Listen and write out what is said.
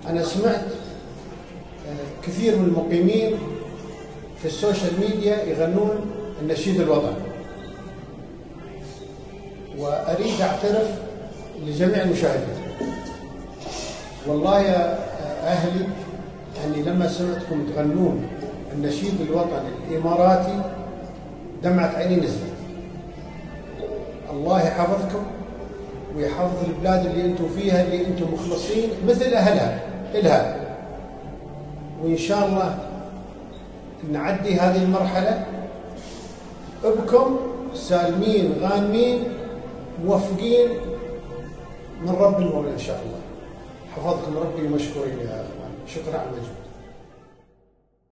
أنا سمعت كثير من المقيمين في السوشيال ميديا يغنون النشيد الوطني، وأريد أعترف لجميع المشاهدين والله يا أهلي أني لما سمعتكم تغنون النشيد الوطني الإماراتي دمعة عيني نزلت. الله يحفظكم ويحفظ البلاد اللي أنتم فيها، اللي أنتم مخلصين مثل أهلها إلها، وإن شاء الله نعدي هذه المرحلة بكم سالمين غانمين موفقين من رب المولى إن شاء الله. حفظكم ربي ومشكورين يا أخوان. شكرا على المجهود.